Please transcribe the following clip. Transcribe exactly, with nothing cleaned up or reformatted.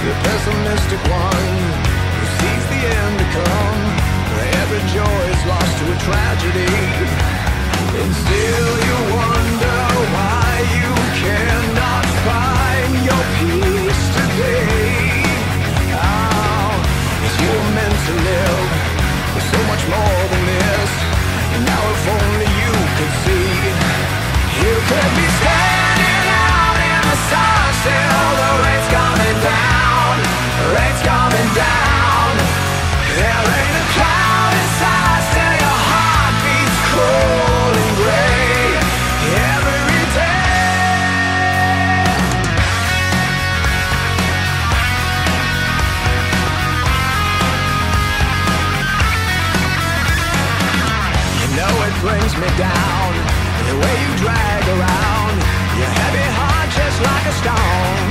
the pessimistic one who sees the end to come, where every joy is lost to a tragedy. And still you wonder why you cannot find your peace today. Oh, as you were meant to live with so much more than this. And now if only you could see, you could be standing out in the sun still. The rain's coming down, the rain's coming down. There ain't a cloud inside, still your heart beats cold and gray every day. You know it brings me down, the way you drag around your heavy heart just like a stone.